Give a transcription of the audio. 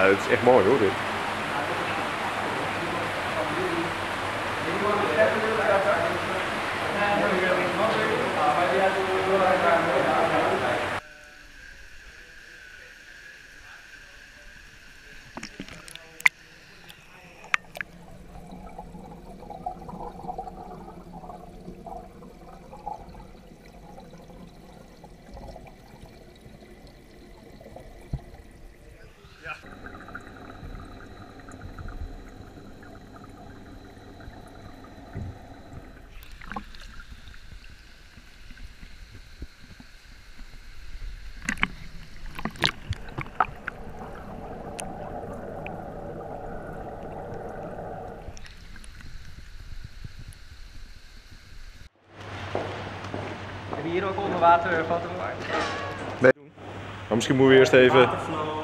het is echt mooi hoor dit. Heb je hier ook onder water foto gemaakt? Nee. Maar misschien moeten we eerst even...